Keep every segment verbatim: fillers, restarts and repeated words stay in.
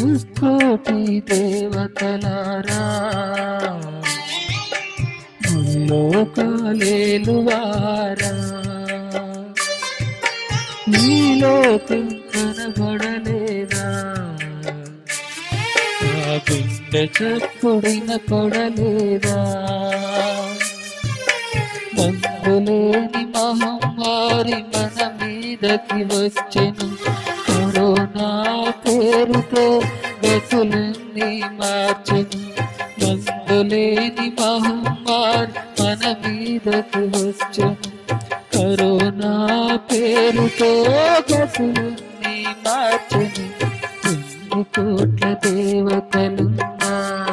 ముక్కోటి దేవతలారా ముల్లోకాలేలువారా ఈ లోకం కనబడలేదా ఆ గుండె చప్పుడిన పడలేదా మందులేని మహమ్మారి మన మీదకి వచ్చెను కరోనా పేరుతో గతులన్నీ మార్చెను మందులేని మహమ్మారి మన మీదకి వచ్చెను కరోనా పేరుతో గతులన్నీ మార్చెను ఎన్ని కోట్ల దేవతలున్నా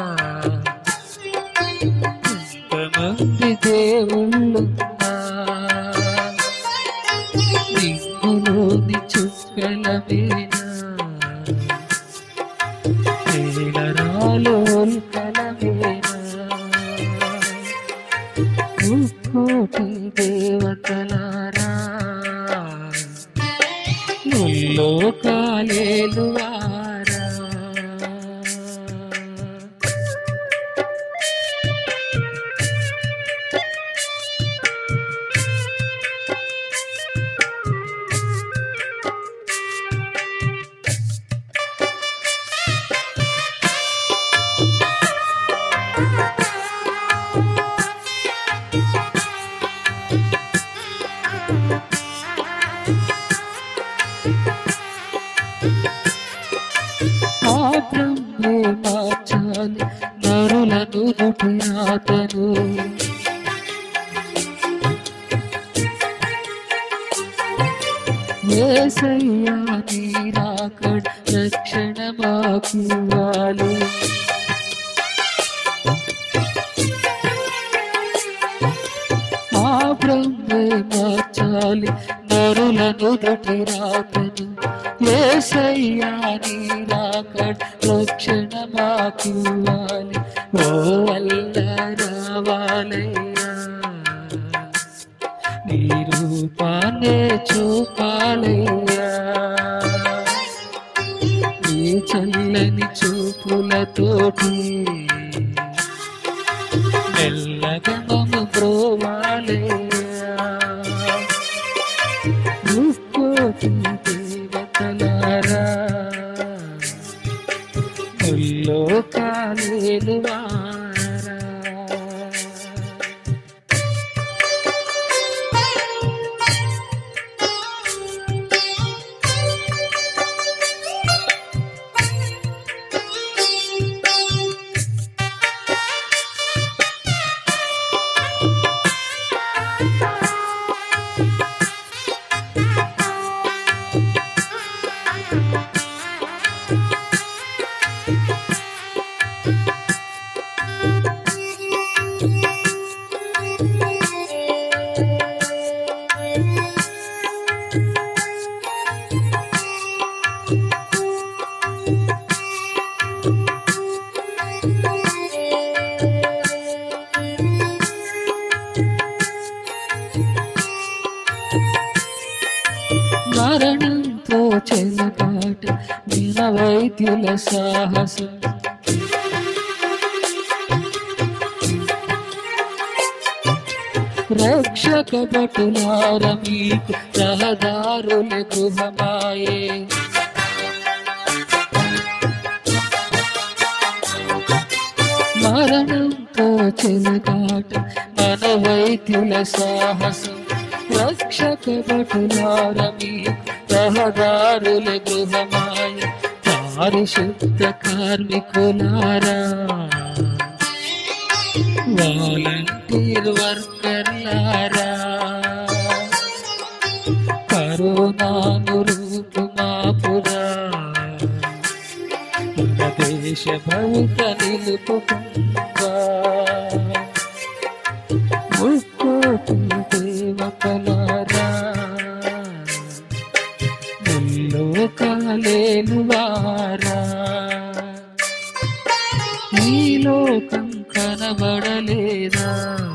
ఎంతమంది దేవుళ్ళున్నా నిన్నులోని చుక్కలమేనా తేలరాలోల్కలమేనా ముక్కోటి దేవతలారా ముల్లోకాలేలువారా బ్రహ్మే మార్చాలి నరులను దుటిరాతను యేసయ్యా నీ రాకడ రక్షణ మాకివ్వాలి ఆ బ్రహ్మే మార్చాలి నరులను దుటిరాతను యేసయ్యా నీ రాకడ రక్షణ మాకివ్వాలి ఓ వల్ల రావాలయ్యా నీ రూపాన్నే చూపాలయ్యా నీ చల్లని చూపులతోటి మెల్లగా మమ్ము బ్రోవాలయ్యా ముక్కోటి దేవతలారా ముల్లోకాలేలువారా మరణంతో చెలగాట విన వైద్యుల సాహసం రక్షక భటులార మీకు రహదారుల గృహమాయే మరణంతో చెలగాట మన వైద్యుల సాహసం రక్షక భటులార మీకు రహదారుల గృహమాయ పారిశుద్ధ కార్మికులారా వాలంటీర్ వర్కర్లారా కరోనాను రూపుమాపురా మన దేశ భవిత నిలుపుకుందా ముక్కోటి దేవతలారా ముల్లోకాలేలువారా ఈ లోకం కనబడలేదా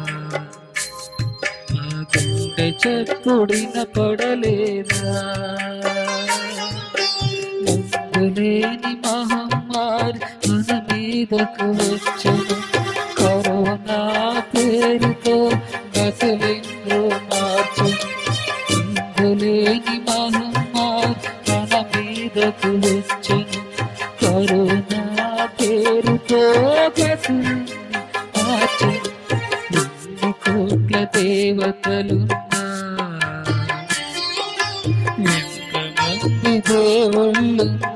ఆ గుండె చప్పుడిన పడలేదా మందులేని మహం మారి మన మీదకు వచ్చెను. కరోనా పేరుతో గతులెన్నో మార్చెను. ఇందులేని మహమ్మారి మన మీదకు వచ్చెను. కరోనా పేరుతో గతులెన్నో మార్చెను. ఎన్ని కోట్ల దేవతలున్నా, ఎంతమంది దేవుళ్ళున్నా,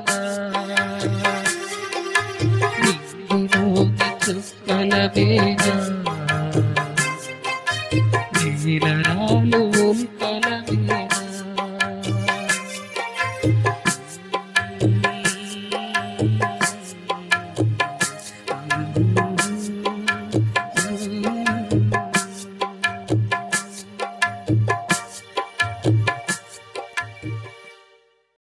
నింగిలోని చుక్కల వేగా నీల